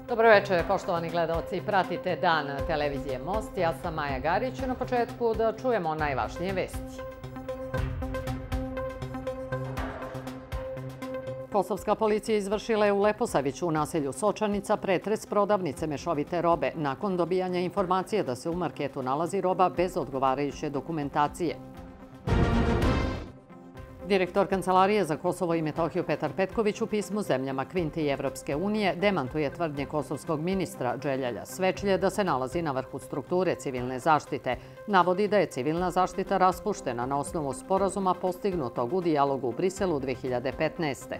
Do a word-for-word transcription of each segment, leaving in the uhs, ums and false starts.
Dobro večer, poštovani gledaoci. Pratite Dan televizije Most. Ja sam Maja Garić. Na početku da čujemo najvažnije vesti. Kosovska policija izvršila je u Leposaviću u naselju Sočanica pretres prodavnice mešovite robe nakon dobijanja informacije da se u marketu nalazi roba bez odgovarajuće dokumentacije. Direktor Kancelarije za Kosovo i Metohiju Petar Petković u pismu zemljama Kvinte i Evropske unije demantuje tvrdnje kosovskog ministra Dželjalja Svečlje da se nalazi na vrhu strukture civilne zaštite. Navodi da je civilna zaštita raspuštena na osnovu sporazuma postignutog u dijalogu u Briselu dve hiljade petnaeste.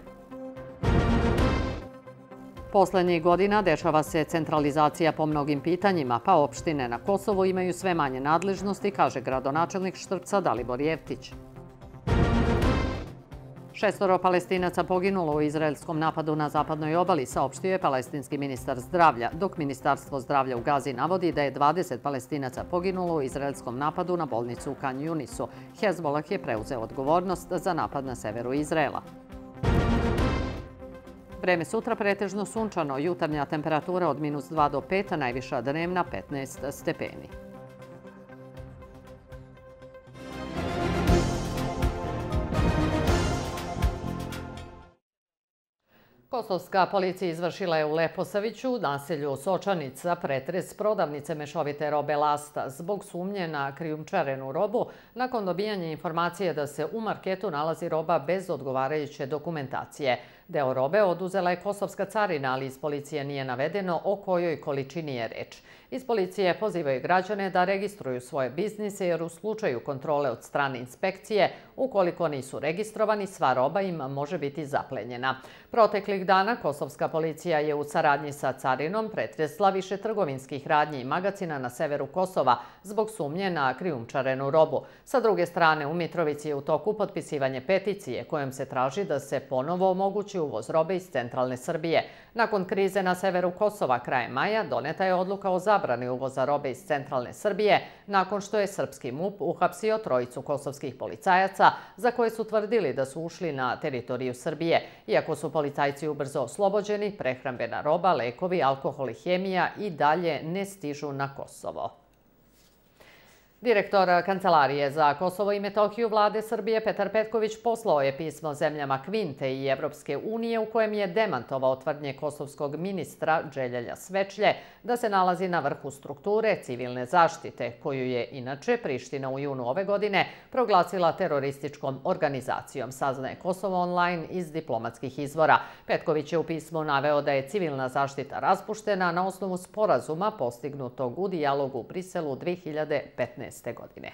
Poslednjih godina dešava se centralizacija po mnogim pitanjima, pa opštine na Kosovu imaju sve manje nadležnosti, kaže gradonačelnik Štrpca Dalibor Jeftić. Šestoro Palestinaca poginulo u izraelskom napadu na zapadnoj obali, saopštio je palestinski ministar zdravlja, dok Ministarstvo zdravlja u Gazi navodi da je dvadeset Palestinaca poginulo u izraelskom napadu na bolnicu u Kan Yunisu. Hezbolah je preuzeo odgovornost za napad na severu Izraela. Vreme sutra pretežno sunčano, jutarnja temperatura od minus dva do pet, a najviša dnevna petnaest stepeni. Kosovska policija izvršila je u Leposaviću, naselju Sočanica, pretres prodavnice mešovite robe Lasta zbog sumnje na krijumčarenu robu nakon dobijanja informacije da se u marketu nalazi roba bez odgovarajuće dokumentacije. Deo robe oduzela je kosovska carina, ali iz policije nije navedeno o kojoj količini je reč. Iz policije pozivaju građane da registruju svoje biznise jer u slučaju kontrole od strane inspekcije, ukoliko nisu registrovani, sva roba im može biti zaplenjena. Proteklih dana kosovska policija je u saradnji sa carinom pretresla više trgovinskih radnji i magacina na severu Kosova zbog sumnje na krijumčarenu robu. Sa druge strane, u Mitrovici je u toku potpisivanje peticije kojom se traži da se ponovo omogući uvoz robe iz centralne Srbije. Nakon krize na severu Kosova krajem maja doneta je odluka o zabrani uvoza robe iz centralne Srbije nakon što je srpski MUP uhapsio trojicu kosovskih policajaca za koje su tvrdili da su ušli na teritoriju Srbije. Iako su policajci ubrzo oslobođeni, prehrambena roba, lekovi, alkohol i hemija i dalje ne stižu na Kosovo. Direktor Kancelarije za Kosovo i Metohiju vlade Srbije Petar Petković poslao je pismo zemljama Kvinte i Evropske unije u kojem je demantovao tvrdnje kosovskog ministra Dželjalja Svečlje da se nalazi na vrhu strukture civilne zaštite, koju je inače Priština u junu ove godine proglasila terorističkom organizacijom, saznaje Kosovo online iz diplomatskih izvora. Petković je u pismu naveo da je civilna zaštita raspuštena na osnovu sporazuma postignutog u dijalogu u Briselu dve hiljade petnaeste. godine.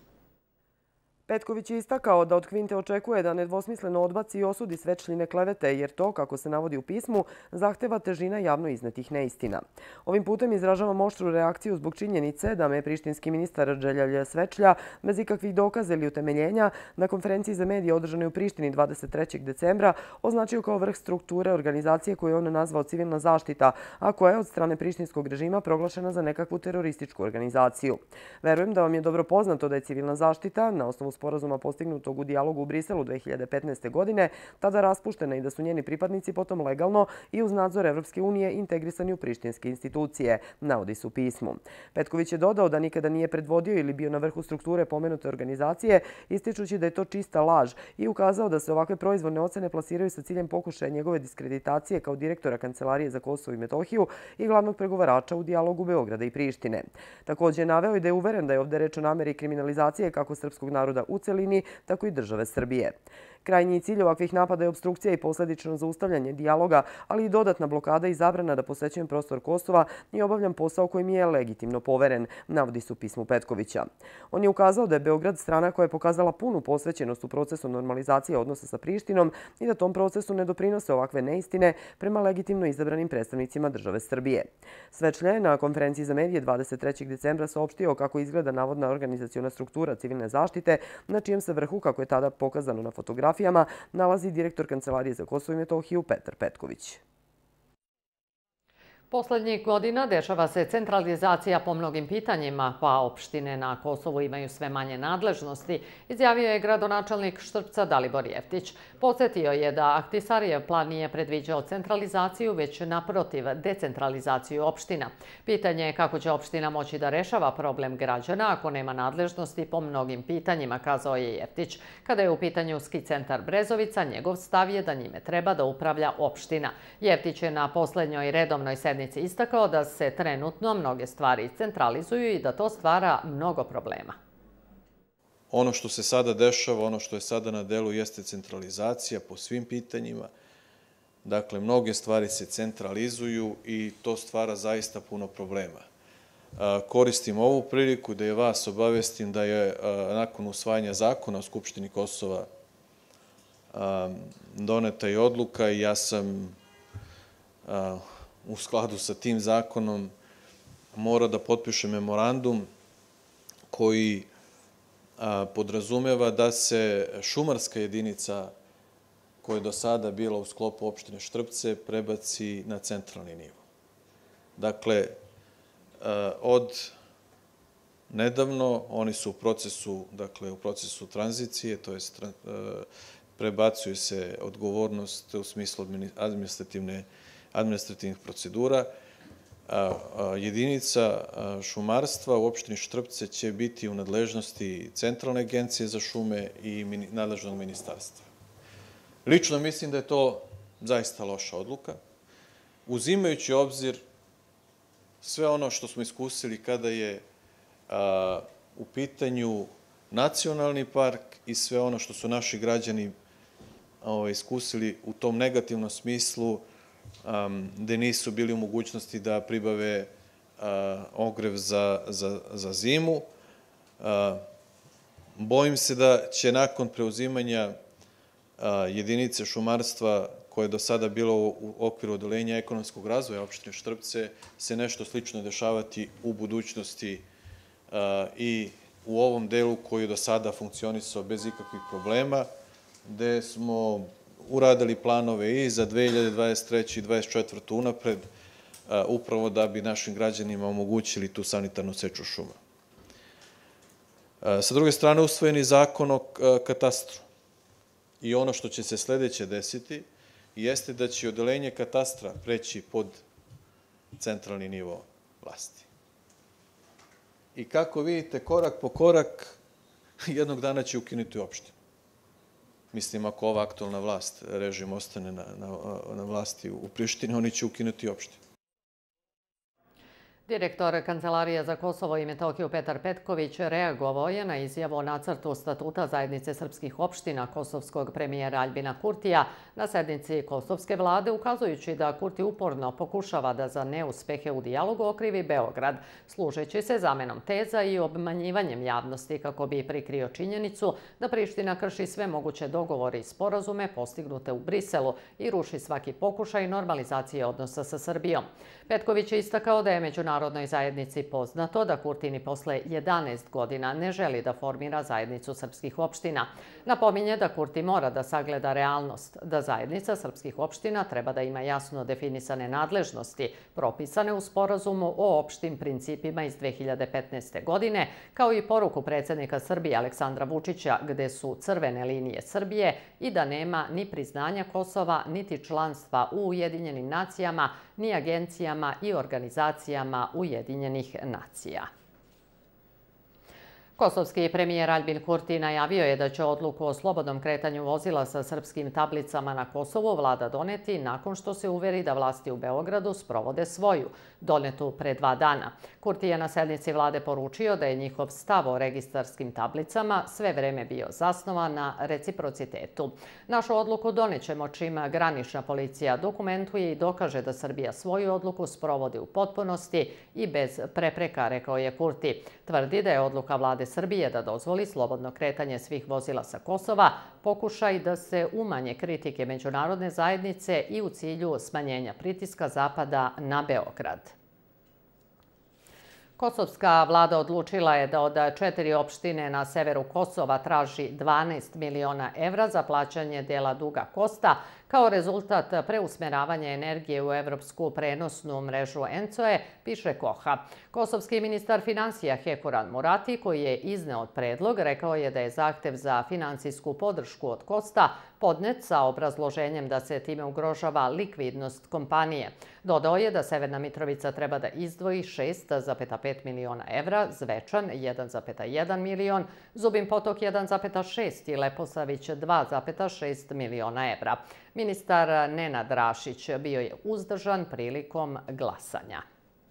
Petković je istakao da od Kvinte očekuje da nedvosmisleno odbaci i osudi Svečljine klevete, jer to, kako se navodi u pismu, zahteva težina javno iznetih neistina. Ovim putem izražavam oštru reakciju zbog činjenice da me prištinski ministar Dželjalj Svečlja bez ikakvih dokaza ili utemeljenja na konferenciji za medije održanoj u Prištini dvadeset trećeg decembra označio kao vrh strukture organizacije koju je on nazvao civilna zaštita, a koja je od strane prištinskog režima proglašena za nekakvu terorističku organizaciju. Verujem da vam je dobro poznato da je civilna zaštita na osnovu sporazuma postignutog u dijalogu u Briselu dve hiljade petnaeste. godine tada raspuštena i da su njeni pripadnici potom legalno i uz nadzor Evropske unije integrisani u prištinske institucije, navodi se u pismu. Petković je dodao da nikada nije predvodio ili bio na vrhu strukture pomenute organizacije, ističući da je to čista laž i ukazao da se ovakve proizvodne ocene plasiraju sa ciljem pokušaja njegove diskreditacije kao direktora Kancelarije za Kosovo i Metohiju i glavnog pregovarača u dijalogu Beograda i Prištine. Također je naveo i da je uveren da je ovdje reč o nameri kriminalizacije kako srpskog naroda u celini, tako i države Srbije. Krajnji cilj ovakvih napada je opstrukcija i posledično zaustavljanje dijaloga, ali i dodatna blokada i zabrana da posećujem prostor Kosova i obavljam posao koji mi je legitimno poveren, navodi se u pismu Petkovića. On je ukazao da je Beograd strana koja je pokazala punu posvećenost u procesu normalizacije odnosa sa Prištinom i da tom procesu ne doprinose ovakve neistine prema legitimno izabranim predstavnicima države Srbije. Svečlje je na konferenciji za medije dvadeset trećeg decembra saopštio kako izgleda navodna organizaciona struktura civilne zaštite, na čijem se vrhu, kako je tada pokazano na fotografiji, nalazi direktor Kancelarije za Kosovo i Metohiju Petar Petković. Poslednjih godina dešava se centralizacija po mnogim pitanjima, pa opštine na Kosovu imaju sve manje nadležnosti, izjavio je gradonačelnik Štrpca Dalibor Jeftić. Podsjetio je da Ahtisarijev plan nije predviđao centralizaciju, već naprotiv decentralizaciju opština. Pitanje je kako će opština moći da rešava problem građana ako nema nadležnosti po mnogim pitanjima, kazao je Jeftić. Kada je u pitanju ski centar Brezovica, njegov stav je da njime treba da upravlja opština. Jeftić je na poslednjoj redovnoj sednici istakao da se trenutno mnoge stvari centralizuju i da to stvara mnogo problema. Ono što se sada dešava, ono što je sada na delu jeste centralizacija po svim pitanjima. Dakle, mnoge stvari se centralizuju i to stvara zaista puno problema. Koristim ovu priliku da je vas obavestim da je nakon usvajanja zakona o Skupštini Kosova doneta i odluka i ja sam u skladu sa tim zakonom mora da potpiše memorandum koji podrazumeva da se šumarska jedinica koja je do sada bila u sklopu opštine Štrpce prebaci na centralni nivo. Dakle, od nedavno oni su u procesu, dakle u procesu tranzicije, to jest prebacuje se odgovornost u smislu administrativne administrativnih procedura. Jedinica šumarstva u opštini Štrpce će biti u nadležnosti Centralne agencije za šume i nadležnog ministarstva. Lično mislim da je to zaista loša odluka, uzimajući obzir sve ono što smo iskusili kada je u pitanju nacionalni park i sve ono što su naši građani iskusili u tom negativnom smislu gde nisu bili u mogućnosti da pribave ogrev za zimu. Bojim se da će nakon preuzimanja jedinice šumarstva koje je do sada bilo u okviru odeljenja ekonomskog razvoja opštine Štrpce se nešto slično dešavati u budućnosti i u ovom delu koji je do sada funkcionisao bez ikakvih problema, gde smo uradili planove i za dve hiljade dvadeset treću i dvadeset četvrtu unapred, upravo da bi našim građanima omogućili tu sanitarnu seču šuma. Sa druge strane, usvojen je zakon o katastru i ono što će se sledeće desiti jeste da će odeljenje katastra preći pod centralni nivo vlasti. I kako vidite, korak po korak, jednog dana će ukinuti opštinu. Mislim, ako ova aktualna vlast, režim ostane na vlasti u Prištini, oni će ukinuti opštinu. Direktor Kancelarije za Kosovo i Metohiju Petar Petković reagovao je na izjavu o nacrtu statuta Zajednice srpskih opština kosovskog premijera Aljbina Kurtija na sednici kosovske vlade, ukazujući da Kurti uporno pokušava da za neuspehe u dijalogu okrivi Beograd, služeći se zamenom teza i obmanjivanjem javnosti kako bi prikrio činjenicu da Priština krši sve moguće dogovore i sporazume postignute u Briselu i ruši svaki pokušaj normalizacije odnosa sa Srbijom. Petković je istakao da je međunarodnoj zajednici poznato da Kurti posle jedanaest godina ne želi da formira zajednicu srpskih opština. Napominje da Kurti mora da sagleda realnost, da zajednica srpskih opština treba da ima jasno definisane nadležnosti, propisane u sporazumu o opštim principima iz dve hiljade petnaeste. godine, kao i poruku predsjednika Srbije Aleksandra Vučića, gde su crvene linije Srbije i da nema ni priznanja Kosova, niti članstva u Ujedinjenim nacijama, ni agencijama i organizacijama Ujedinjenih nacija. Kosovski premijer Aljbin Kurti najavio je da će odluku o slobodnom kretanju vozila sa srpskim tablicama na Kosovu vlada doneti nakon što se uveri da vlasti u Beogradu sprovode svoju, donetu pre dva dana. Kurti je na sednici vlade poručio da je njihov stav o registarskim tablicama sve vreme bio zasnovan na reciprocitetu. Našu odluku donećemo čim granična policija dokumentuje i dokaže da Srbija svoju odluku sprovodi u potpunosti i bez prepreka, rekao je Kurti. Tvrdi da je odluka vlade Srbije da dozvoli slobodno kretanje svih vozila sa Kosova, pokušaj da se umanje kritike međunarodne zajednice i u cilju smanjenja pritiska Zapada na Beograd. Kosovska vlada odlučila je da od četiri opštine na severu Kosova traži dvanaest miliona evra za plaćanje dela duga Kosta, kao rezultat preusmeravanja energije u evropsku prenosnu mrežu ENCOE, piše Koha. Kosovski ministar finansija Hekuran Murati, koji je izneo predlog, rekao je da je zahtev za finansijsku podršku od Kosta podnet sa obrazloženjem da se time ugrožava likvidnost kompanije. Dodao je da Severna Mitrovica treba da izdvoji šest zarez pet miliona evra, Zvečan jedan zarez jedan milion, Zubin Potok jedan zarez šest i Leposavić dva zarez šest miliona evra. Ministar Nenad Rašić bio je uzdržan prilikom glasanja.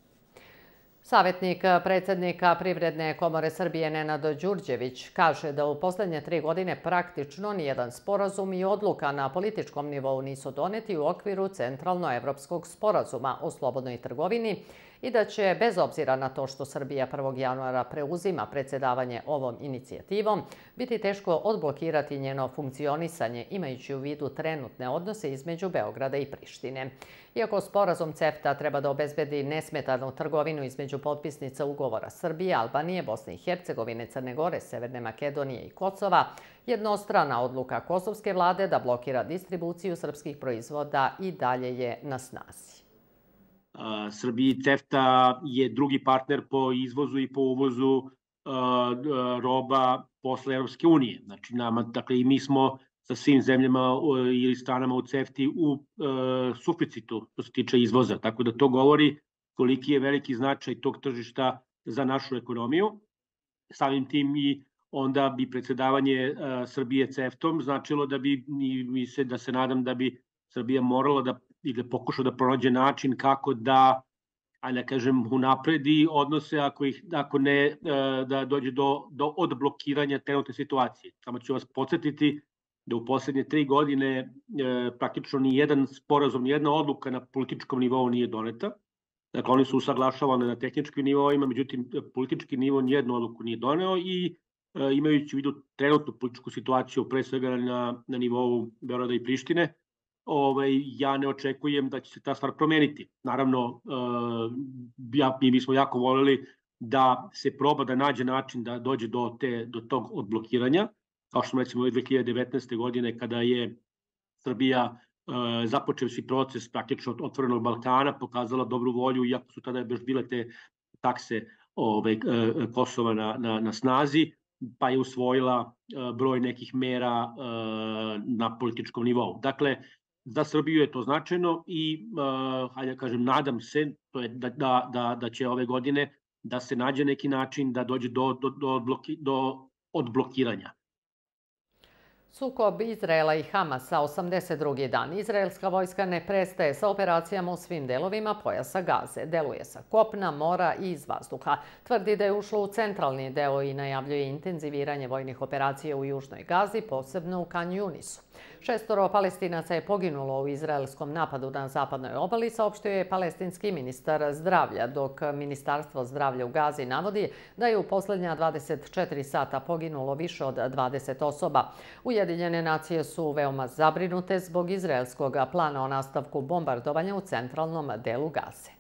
Savjetnik predsjednika Privredne komore Srbije Nenad Đurđević kaže da u posljednje tri godine praktično nijedan sporazum i odluka na političkom nivou nisu doneti u okviru Centralnoevropskog sporazuma o slobodnoj trgovini i da će, bez obzira na to što Srbija prvog januara preuzima predsjedavanje ovom inicijativom, biti teško odblokirati njeno funkcionisanje, imajući u vidu trenutne odnose između Beograda i Prištine. Iako sporazum CEFTA treba da obezbedi nesmetanu trgovinu između potpisnica ugovora Srbije, Albanije, Bosne i Hercegovine, Crne Gore, Severne Makedonije i Kosova, jednostrana odluka kosovske vlade da blokira distribuciju srpskih proizvoda i dalje je na snazi. Srbiji CEFTA je drugi partner po izvozu i po uvozu roba posle Evropske unije. Znači, nama, dakle, i mi smo sa svim zemljama ili stranama u CEFTI u suficitu što se tiče izvoza. Tako da to govori koliki je veliki značaj tog tržišta za našu ekonomiju. Samim tim i onda bi predsjedavanje Srbije CEFTA-om značilo da bi, mi se, da se nadam da bi Srbija morala da i da pokuša da pronađe način kako da, ajde da kažem, unapredi odnose ako, ih, ako ne da dođe do, do odblokiranja trenutne situacije. Samo ću vas podsjetiti da u posljednje tri godine e, praktično ni jedan sporazum, ni jedna odluka na političkom nivou nije doneta. Dakle, oni su usaglašavane na tehničkim nivoima, međutim, politički nivo nijednu odluku nije doneo i e, imajući u vidu trenutnu političku situaciju, pre svega na, na nivou Beograda i Prištine, Ovaj, ja ne očekujem da će se ta stvar promeniti. Naravno, ja, mi smo jako voljeli da se proba da nađe način da dođe do, te, do tog odblokiranja, kao što smo recimo dve hiljade devetnaeste. godine kada je Srbija započevši proces praktično otvorenog Balkana, pokazala dobru volju, iako su tada još bile te takse ovaj, Kosova na, na, na snazi, pa je usvojila broj nekih mera na političkom nivou. Dakle, za Srbiju je to značajno i, hajde da kažem, nadam se to je da, da, da, da će ove godine da se nađe neki način da dođe do, do, do, odbloki, do odblokiranja. Sukob Izraela i Hamasa osamdeset drugi dan. Izraelska vojska ne prestaje sa operacijama u svim delovima pojasa Gaze. Deluje sa kopna, mora i iz vazduha. Tvrdi da je ušlo u centralni deo i najavljuje intenziviranje vojnih operacija u južnoj Gazi, posebno u Kan Junisu. Šestoro Palestinaca je poginulo u izraelskom napadu na zapadnoj obali, saopštio je palestinski ministar zdravlja, dok Ministarstvo zdravlja u Gazi navodi da je u posljednja dvadeset četiri sata poginulo više od dvadeset osoba. Ujedinjene nacije su veoma zabrinute zbog izraelskog plana o nastavku bombardovanja u centralnom delu Gaze.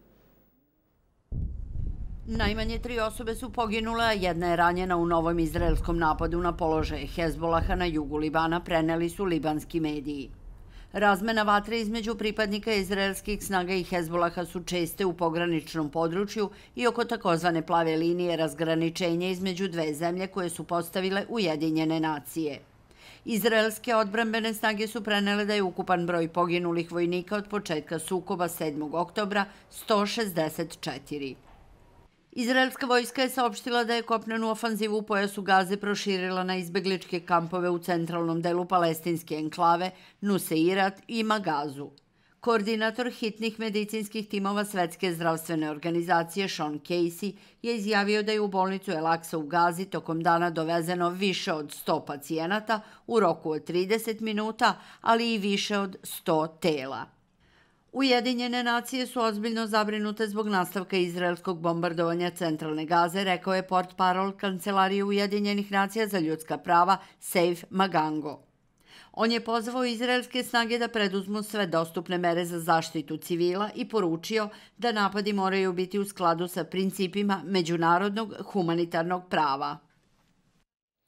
Najmanje tri osobe su poginule, a jedna je ranjena u novom izraelskom napadu na položaje Hezbolaha na jugu Libana, preneli su libanski mediji. Razmena vatre između pripadnika izraelskih snaga i Hezbolaha su česte u pograničnom području i oko takozvane plave linije razgraničenja između dve zemlje koje su postavile Ujedinjene nacije. Izraelske odbrambene snage su prenele da je ukupan broj poginulih vojnika od početka sukoba sedmog oktobra sto šezdeset četiri. Izraelska vojska je saopštila da je kopnenu ofanzivu u pojasu Gaze proširila na izbegličke kampove u centralnom delu palestinske enklave Nuseirat i Magazu. Koordinator hitnih medicinskih timova Svetske zdravstvene organizacije Sean Casey je izjavio da je u bolnicu El Aksa u Gazi tokom dana dovezeno više od sto pacijenata u roku od trideset minuta, ali i više od sto tela. Ujedinjene nacije su ozbiljno zabrinute zbog nastavka izraelskog bombardovanja centralne Gaze, rekao je portparol Kancelarije Ujedinjenih nacija za ljudska prava Seif Magango. On je pozvao izraelske snage da preduzmu sve dostupne mere za zaštitu civila i poručio da napadi moraju biti u skladu sa principima međunarodnog humanitarnog prava.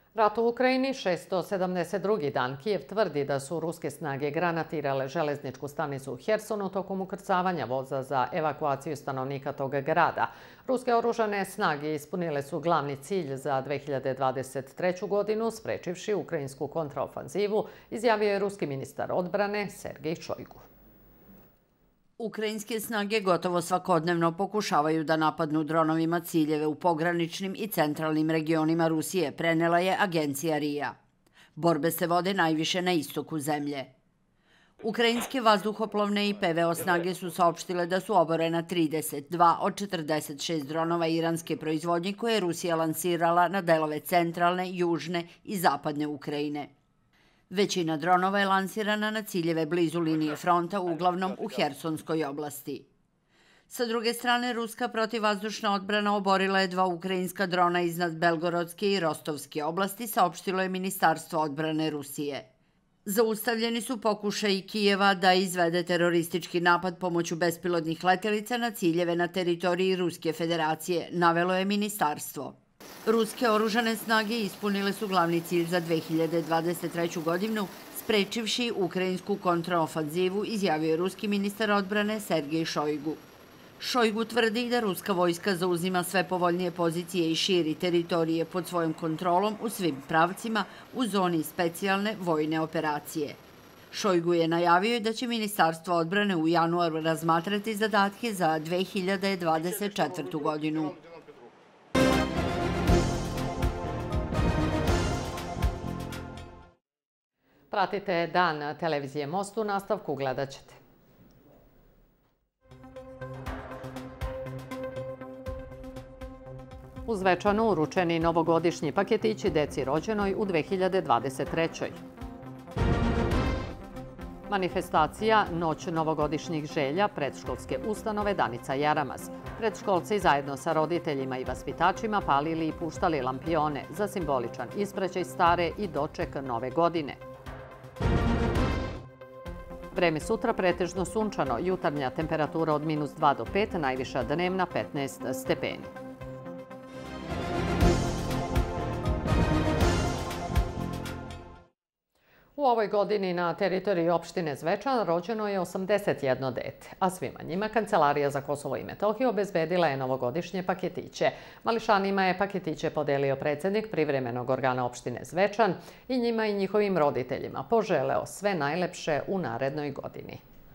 Rat u Ukrajini, šesto sedamdeset drugi dan. Kijev tvrdi da su ruske snage granatirale železničku stanicu u Hersonu tokom ukrcavanja voza za evakuaciju stanovnika tog grada. Ruske oružane snage ispunile su glavni cilj za dve hiljade dvadeset treću godinu, sprečivši ukrajinsku kontraofanzivu, izjavio je ruski ministar odbrane Sergej Šojgu. Ukrajinske snage gotovo svakodnevno pokušavaju da napadnu dronovima ciljeve u pograničnim i centralnim regionima Rusije, prenela je agencija R I A. Borbe se vode najviše na istoku zemlje. Ukrajinske vazduhoplovne i P V O snage su saopštile da su oborena trideset dva od četrdeset šest dronova iranske proizvodnje koje je Rusija lansirala na delove centralne, južne i zapadne Ukrajine. Većina dronova je lansirana na ciljeve blizu linije fronta, uglavnom u Hersonskoj oblasti. Sa druge strane, ruska protivvazdušna odbrana oborila je dva ukrajinska drona iznad Belgorodske i Rostovske oblasti, saopštilo je Ministarstvo odbrane Rusije. Zaustavljeni su pokušaji Kijeva da izvede teroristički napad pomoću bespilotnih letelica na ciljeve na teritoriji Ruske federacije, navelo je ministarstvo. Ruske oružane snage ispunile su glavni cilj za dve hiljade dvadeset treću godinu, sprečivši ukrajinsku kontraofanzivu, izjavio je ruski ministar odbrane Sergej Šojgu. Šojgu tvrdi da ruska vojska zauzima sve povoljnije pozicije i širi teritorije pod svojom kontrolom u svim pravcima u zoni specijalne vojne operacije. Šojgu je najavio da će Ministarstvo odbrane u januaru razmatrati zadatke za dve hiljade dvadeset četvrtu godinu. Pratite Dan televizije Most, u nastavku gledat ćete. U Zvečanu uručeni novogodišnji paketići deci rođenoj u dve hiljade dvadeset trećoj. Manifestacija Noć novogodišnjih želja predškolske ustanove Danica Jaramaz. Predškolci zajedno sa roditeljima i vaspitačima palili i puštali lampione za simboličan ispraćaj stare i doček nove godine. Vreme sutra pretežno sunčano, jutarnja temperatura od minus dva do pet, najviša dnevna petnaest stepeni. U ovoj godini na teritoriji opštine Zvečan rođeno je osamdeset jedno dete, a svima njima Kancelarija za Kosovo i Metohiju obezbedila je novogodišnje paketiće. Mališanima je paketiće podelio predsednik privremenog organa opštine Zvečan i njima i njihovim roditeljima poželeo sve najlepše u narednoj godini.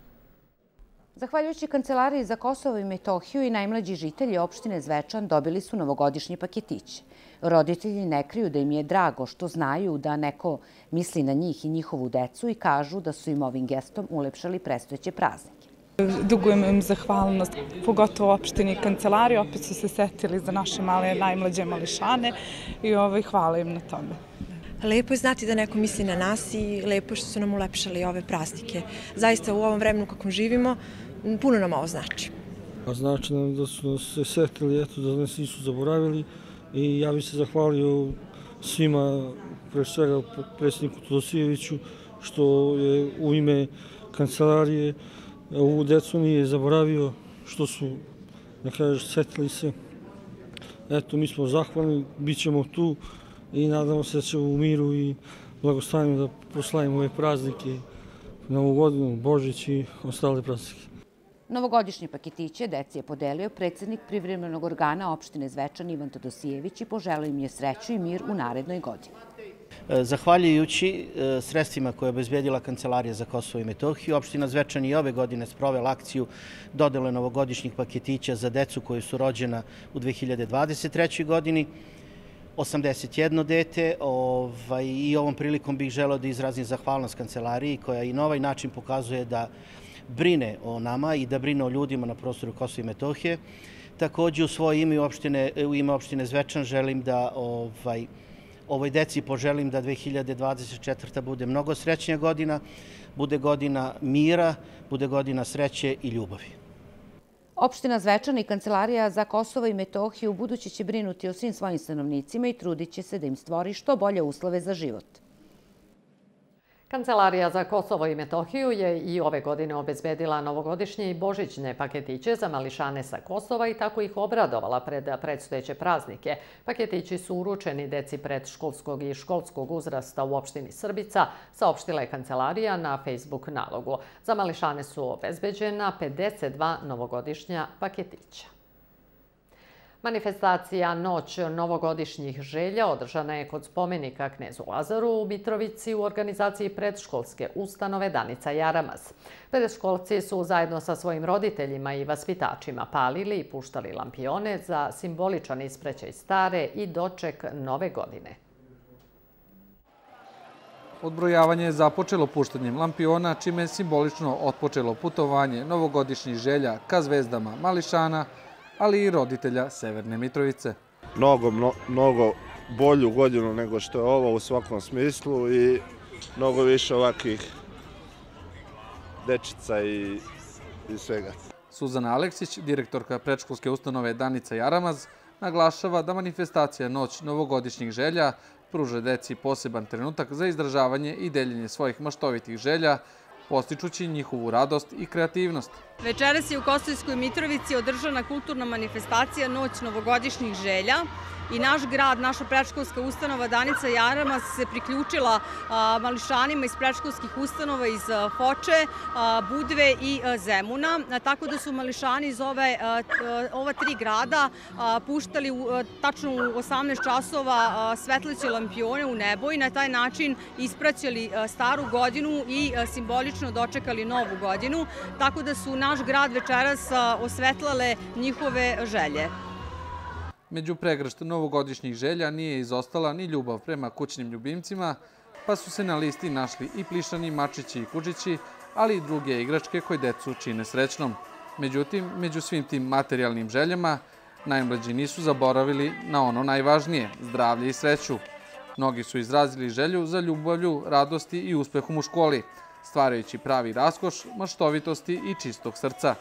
Zahvaljujući Kancelariji za Kosovo i Metohiju i najmlađi žitelji opštine Zvečan dobili su novogodišnji paketiće. Roditelji ne kriju da im je drago što znaju da neko misli na njih i njihovu decu i kažu da su im ovim gestom ulepšali predstojeće praznike. Dugujem im zahvalnost, pogotovo opštini Kancelariji, opet su se setili za naše male najmlađe mališane i ovaj, hvala im na tome. Lepo je znati da neko misli na nas i lepo je što su nam ulepšali ove praznike. Zaista u ovom vremenu kakvom živimo, puno nam ovo znači. Znači nam da su nas se setili, eto, da nas nisu zaboravili i ja bih se zahvalio svima, pre svega predsjedniku Todosijeviću, što je u ime Kancelarije ovu decu nije zaboravio, što su, da kažeš, setili se. Eto, mi smo zahvalni, bit ćemo tu i nadamo se da ćemo u miru i blagostanju da proslavimo ove praznike, Novu godinu, Božić i ostale praznike. Novogodišnje paketiće deci je podelio predsednik privremenog organa opštine Zvečan Ivan Todosijević i poželio im je sreću i mir u narednoj godini. Zahvaljujući sredstvima koje je obezbedila Kancelarija za Kosovo i Metohiju, opština Zvečan i ove godine sprovela akciju dodele novogodišnjih paketića za decu koji su rođena u dve hiljade dvadeset trećoj godini. osamdeset jedno dete ovaj, i ovom prilikom bih želeo da izrazim zahvalnost Kancelariji koja i na ovaj način pokazuje da brine o nama i da brine o ljudima na prostoru Kosova i Metohije. Takođe u svoje ime opštine, u ime opštine Zvečan želim da ovaj, ovoj deci poželim da dve hiljade dvadeset četvrta bude mnogo srećnija godina, bude godina mira, bude godina sreće i ljubavi. Opština Zvečan i Kancelarija za Kosovo i Metohiju ubuduće će brinuti o svim svojim stanovnicima i trudit će se da im stvori što bolje uslove za život. Kancelarija za Kosovo i Metohiju je i ove godine obezbedila novogodišnje i božićne paketiće za mališane sa Kosova i tako ih obradovala pred predstojeće praznike. Paketići su uručeni deci predškolskog i školskog uzrasta u opštini Srbica, saopštila je kancelarija na Facebook nalogu. Za mališane su obezbeđena pedeset dva novogodišnja paketića. Manifestacija Noć novogodišnjih želja održana je kod spomenika Knezu Lazaru u Mitrovici u organizaciji predškolske ustanove Danica Jaramaz. Predškolci su zajedno sa svojim roditeljima i vaspitačima palili i puštali lampione za simboličan ispraćaj stare i doček nove godine. Odbrojavanje je započelo puštanjem lampiona, čime je simbolično otpočelo putovanje novogodišnjih želja ka zvezdama mališana, ali i roditelja Severne Mitrovice. Mnogo, mnogo bolju godinu nego što je ovo u svakom smislu i mnogo više ovakvih dečica i, i svega. Suzana Aleksić, direktorka predškolske ustanove Danica Jaramaz, naglašava da manifestacija Noć novogodišnjih želja pruža deci poseban trenutak za izražavanje i deljenje svojih maštovitih želja, postičući njihovu radost i kreativnost. Večeras je u Kosovskoj Mitrovici održana kulturna manifestacija Noć novogodišnjih želja i naš grad, naša predškolska ustanova Danica Jaramaz se priključila mališanima iz predškolskih ustanova iz Foče, Budve i Zemuna, tako da su mališani iz ove, ova tri grada puštali tačno u osamnaest časova svetleće lampione u nebo i na taj način ispraćali staru godinu i simbolično dočekali novu godinu, tako da su naš grad večeras osvetlale njihove želje. Među pregršt novogodišnjih želja nije izostala ni ljubav prema kućnim ljubimcima, pa su se na listi našli i plišani mačići i kučići, ali i druge igračke koje decu čine srećnom. Međutim, među svim tim materijalnim željama, najmlađi nisu zaboravili na ono najvažnije, zdravlje i sreću. Mnogi su izrazili želju za ljubavlju, radosti i uspehom u školi, stvarajući pravi raskoš, maštovitosti i čistog srca.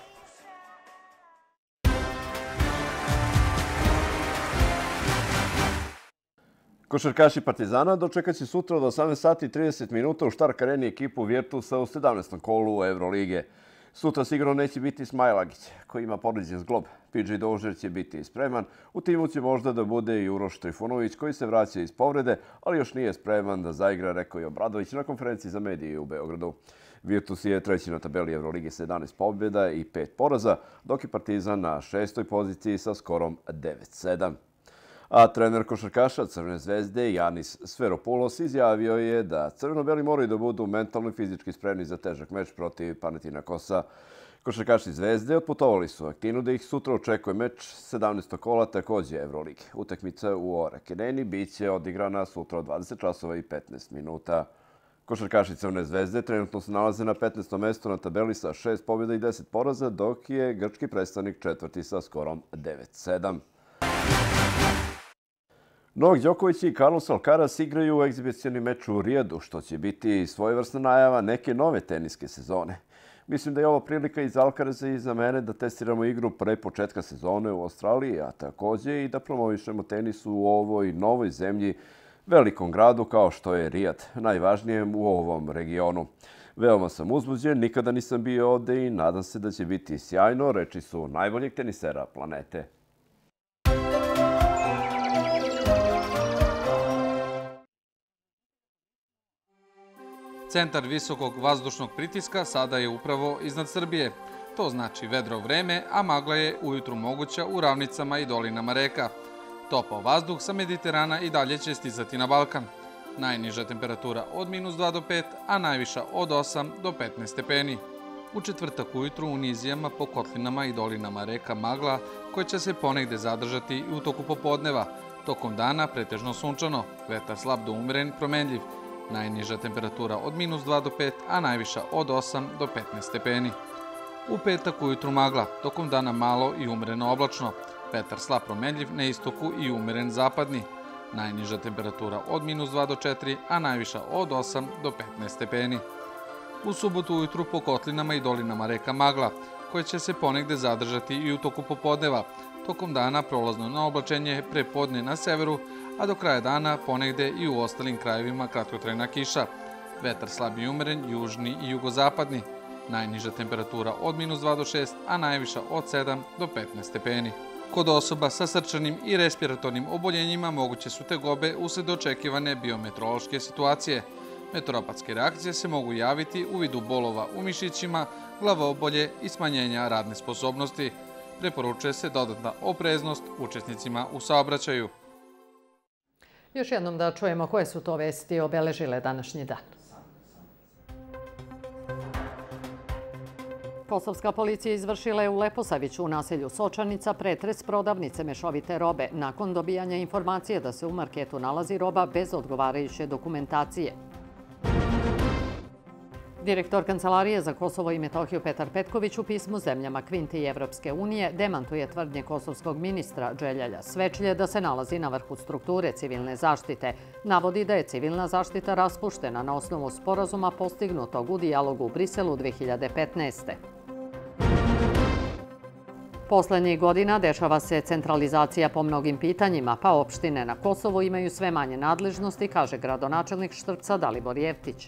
Košarkaši Partizana dočekat će sutra od osamnaest sati i trideset minuta u Štark areni ekipu Virtusa u sedamnaestom kolu Evrolige. Sutra sigurno neće biti Smajlagić, koji ima povređen zglob. P J Dožer će biti spreman. U timu će možda da bude i Uroš Trifunović, koji se vraća iz povrede, ali još nije spreman da zaigra, rekao je Obradović na konferenciji za medije u Beogradu. Virtus je treći na tabeli Evrolige sa jedanaest pobjeda i pet poraza, dok je Partizan na šestoj poziciji sa skorom devet sedam. A trener košarkaša Crvene zvezde Janis Sferopoulos izjavio je da crveno-beli moraju da budu mentalno i fizički spremni za težak meč protiv Panathinaikosa. Košarkaši Zvezde otputovali su aktivno da ih sutra očekuje meč sedamnaestog kola takođe Evrolige. Utakmica u Orakeneni biće odigrana sutra od dvadeset časova i petnaest minuta. Košarkaši Crvene zvezde trenutno se nalaze na petnaestom mestu na tabeli sa šest pobjeda i deset poraza, dok je grčki predstavnik četvrti sa skorom devet sedam. Novak Đoković i Carlos Alcaraz igraju u egzibicijoni meč u Rijadu, što će biti svojevrsna najava neke nove teniske sezone. Mislim da je ovo prilika i za Alcaraza i za mene da testiramo igru pre početka sezone u Australiji, a takođe i da promovišemo tenis u ovoj novoj zemlji, velikom gradu kao što je Rijad, najvažnijem u ovom regionu. Veoma sam uzbuđen, nikada nisam bio ovde i nadam se da će biti sjajno, reči su najboljeg tenisera planete. Centar visokog vazdušnog pritiska sada je upravo iznad Srbije. To znači vedro vreme, a magla je ujutru moguća u ravnicama i dolinama reka. Topao vazduh sa Mediterana i dalje će stizati na Balkan. Najniža temperatura od minus dva do pet, a najviša od osam do petnaest stepeni. U četvrtak ujutru u nizijama po kotlinama i dolinama reka magla, koja će se ponegde zadržati i u toku popodneva. Tokom dana pretežno sunčano, vetar slab do umeren, promenljiv. Najniža temperatura od minus dva do pet, a najviša od osam do petnaest stepeni. U petak ujutru magla, tokom dana malo i umereno oblačno. Vetar slab promenljiv na istoku i umeren zapadni. Najniža temperatura od minus dva do četiri, a najviša od osam do petnaest stepeni. U subotu ujutru po kotlinama i dolinama reka magla, koja će se ponegde zadržati i u toku popodneva. Tokom dana prolazno na oblačenje prepodne na severu, a do kraja dana ponegde i u ostalim krajevima kratkotrajna kiša. Vetar slab i umeren, južni i jugozapadni. Najniža temperatura od minus dva do šest, a najviša od sedam do petnaest stepeni. Kod osoba sa srčanim i respiratornim oboljenjima moguće su tegobe usled očekivane biometeorološke situacije. Meteoropatske reakcije se mogu javiti u vidu bolova u mišićima, glavobolje i smanjenja radne sposobnosti. Preporučuje se dodatna opreznost učesnicima u saobraćaju. Još jednom da čujemo koje su to vesti obeležile današnji dan. Kosovska policija izvršila je u Leposaviću u naselju Sočanica pretres prodavnice mešovite robe nakon dobijanja informacije da se u marketu nalazi roba bez odgovarajuće dokumentacije. Direktor Kancelarije za Kosovo i Metohiju Petar Petković u pismu zemljama Kvinti i Evropske unije demantuje tvrdnje kosovskog ministra Dželjalja Svečlje da se nalazi na vrhu strukture civilne zaštite. Navodi da je civilna zaštita raspuštena na osnovu sporazuma postignutog u dijalogu u Briselu dve hiljade petnaeste. Poslednjih godina dešava se centralizacija po mnogim pitanjima, pa opštine na Kosovu imaju sve manje nadležnosti, kaže gradonačelnik Štrpca Dalibor Jevtić.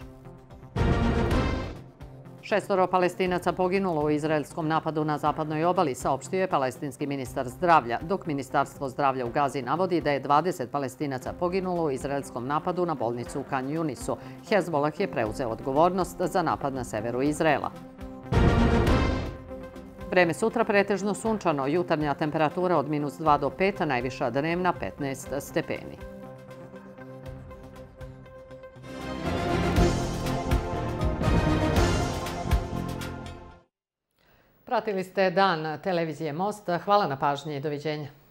Šestoro Palestinaca poginulo u izraelskom napadu na zapadnoj obali, saopštio je palestinski ministar zdravlja, dok Ministarstvo zdravlja u Gazi navodi da je dvadeset Palestinaca poginulo u izraelskom napadu na bolnicu u Kan Junisu. Hezbolah je preuzeo odgovornost za napad na severu Izraela. Vreme sutra pretežno sunčano, jutarnja temperatura od minus dva do pet, a najviša dnevna petnaest stepeni. Pratili ste Dan televizije Most. Hvala na pažnji i doviđenja.